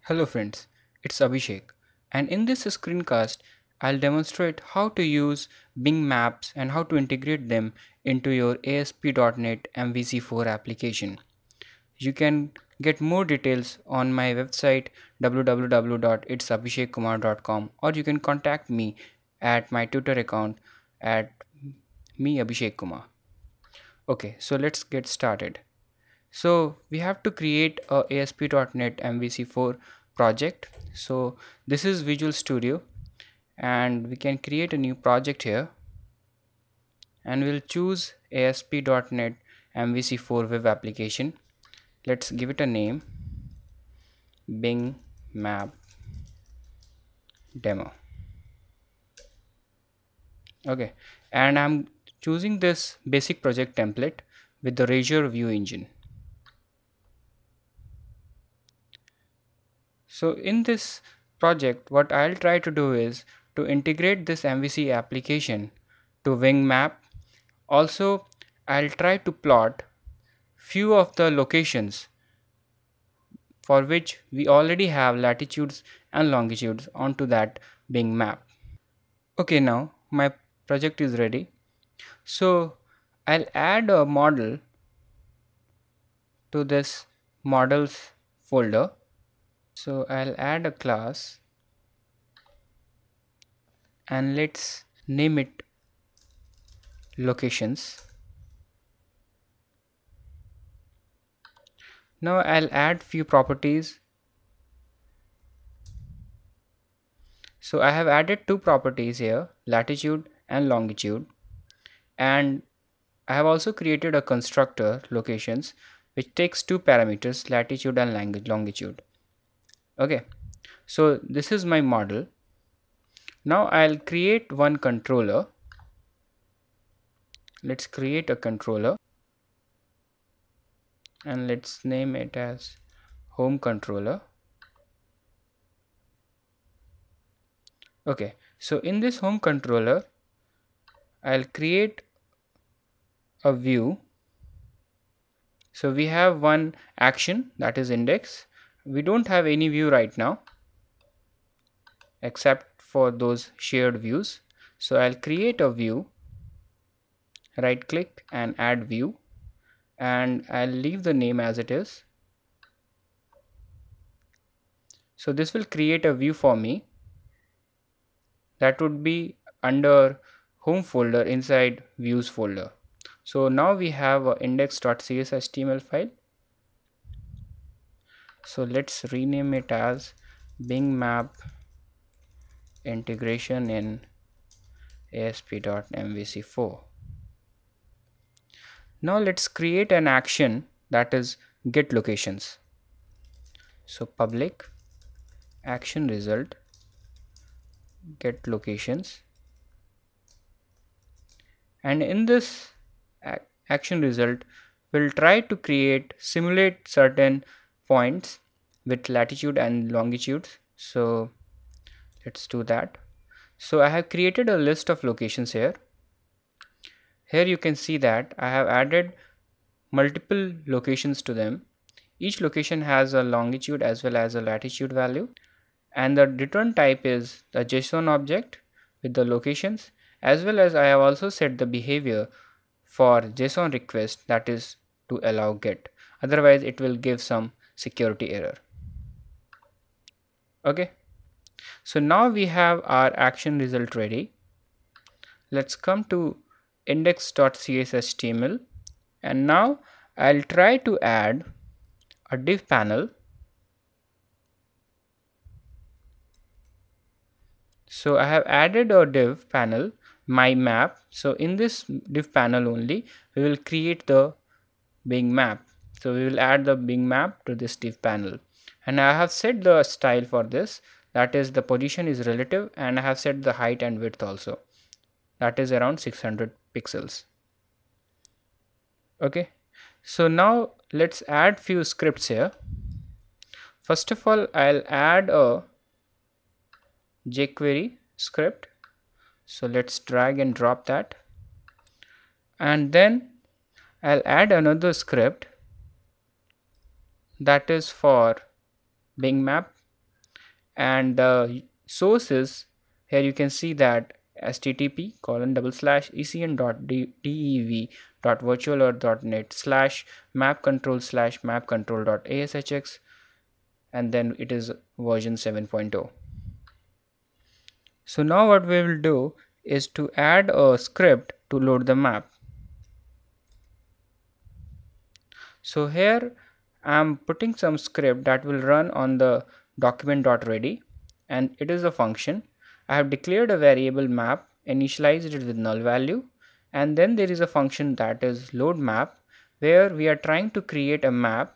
Hello friends, it's Abhishek, and in this screencast I'll demonstrate how to use Bing Maps and how to integrate them into your ASP.NET MVC4 application. You can get more details on my website www.itsabhishekkumar.com, or you can contact me at my Twitter account at me Abhishek Kumar. Okay, so let's get started. So we have to create a ASP.NET MVC4 project. So this is Visual Studio, and we can create a new project here, and we'll choose ASP.NET MVC4 web application. Let's give it a name, Bing Map Demo. Okay, and I'm choosing this basic project template with the Razor View Engine. So in this project, what I'll try to do is to integrate this MVC application to Bing Map. Also, I'll try to plot few of the locations for which we already have latitudes and longitudes onto that Bing Map. Okay, now my project is ready. So I'll add a model to this models folder. So I'll add a class and let's name it locations. Now I'll add few properties. So I have added two properties here, latitude and longitude, and I have also created a constructor locations which takes two parameters, latitude and longitude. Okay, so this is my model. Now I'll create one controller. Let's create a controller and let's name it as home controller. Okay, so in this home controller I'll create a view. So we have one action, that is index. We don't have any view right now except for those shared views. So I'll create a view, right click and add view, and I'll leave the name as it is. So this will create a view for me that would be under home folder inside views folder. So now we have a index.cs HTML file. So let's rename it as Bing Map integration in ASP.MVC4. Now let's create an action, that is get locations. So public action result get locations, and in this action result we'll try to simulate certain points with latitude and longitude. So let's do that. So I have created a list of locations here. Here you can see that I have added multiple locations to them. Each location has a longitude as well as a latitude value, and the return type is the JSON object with the locations, as well as I have also set the behavior for JSON request, that is to allow get, otherwise it will give some security error. Okay, so now we have our action result ready. Let's come to index.cshtml, and now I'll try to add a div panel. So I have added a div panel, my map. So in this div panel only we will create the Bing Map. So we will add the Bing Map to this div panel, and I have set the style for this, that is the position is relative, and I have set the height and width also, that is around 600 pixels. Okay, so now let's add few scripts here. First of all, I'll add a jQuery script. So let's drag and drop that, and then I'll add another script that is for Bing Map and the source is, here you can see that http://ecn.dev.virtual.net/map control/map control.ashx, and then it is version 7.0. So now what we will do is to add a script to load the map. So here I am putting some script that will run on the document.ready, and it is a function. I have declared a variable map, initialized it with null value, and then there is a function that is load map, where we are trying to create a map.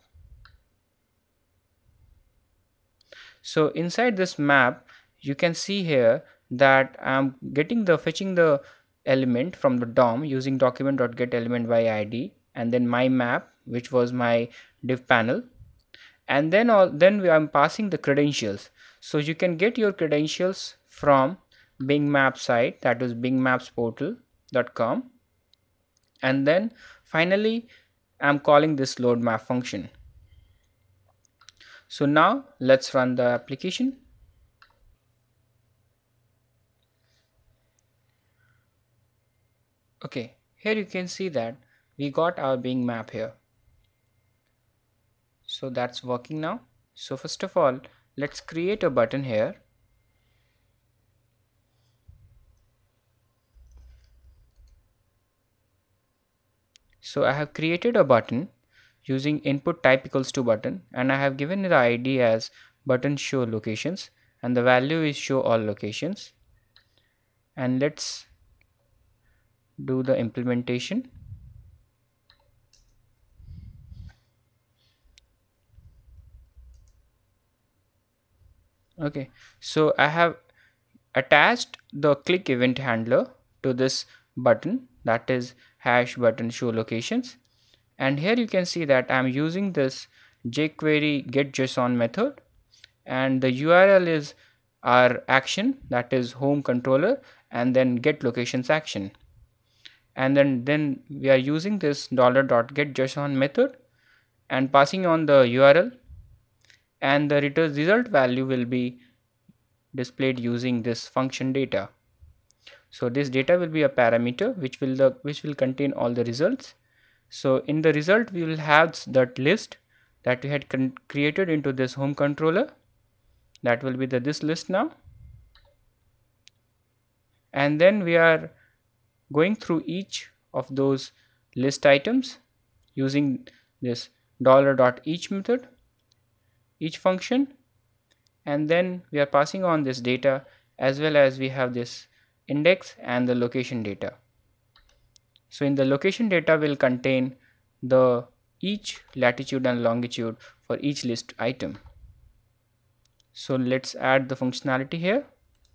So inside this map you can see here that I am fetching the element from the DOM using document.getElement by id, and then my map, which was my div panel, and then I'm passing the credentials. So you can get your credentials from Bing Maps site, that is bingmapsportal.com, and then finally I'm calling this load map function. So now let's run the application. Okay, here you can see that we got our Bing map here. So that's working now. So first of all, let's create a button here. So I have created a button using input type equals to button, and I have given the ID as button show locations, and the value is show all locations. And let's do the implementation. Okay, so I have attached the click event handler to this button, that is hash button show locations, and here you can see that I'm using this jQuery getJSON method, and the URL is our action, that is home controller, and then get locations action, and then we are using this $.getJSON method and passing on the URL, and the result value will be displayed using this function data. So this data will be a parameter which will contain all the results. So in the result we will have that list that we had created into this home controller, that will be this list now, and then we are going through each of those list items using this $.each method, each function, and then we are passing on this data, as well as we have this index and the location data. So in the location data will contain the each latitude and longitude for each list item. So let's add the functionality here.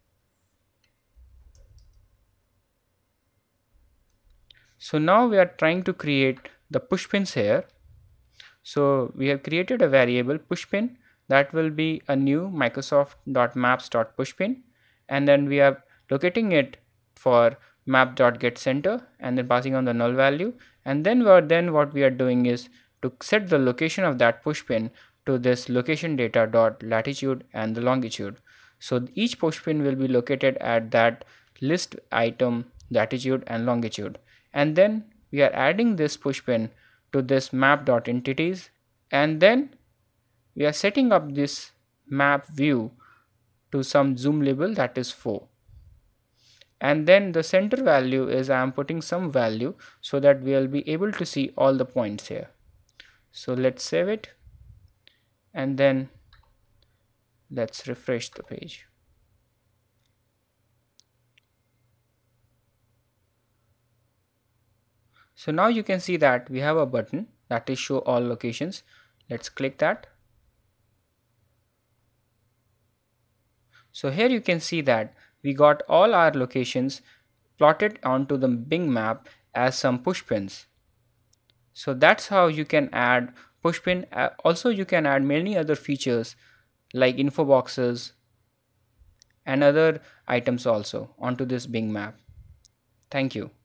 So now we are trying to create the push pins here. So we have created a variable pushpin that will be a new microsoft.maps.pushpin, and then we are locating it for map.getCenter and then passing on the null value, and then what we are doing is to set the location of that pushpin to this location data dot latitude and the longitude. So each pushpin will be located at that list item latitude and longitude, and then we are adding this pushpin to this map.entities, and then we are setting up this map view to some zoom level, that is 4, and then the center value is I am putting some value so that we will be able to see all the points here. So let's save it, and then let's refresh the page. So now you can see that we have a button that is show all locations. Let's click that. So here you can see that we got all our locations plotted onto the Bing map as some pushpins. So that's how you can add pushpin. Also you can add many other features like info boxes and other items also onto this Bing map. Thank you.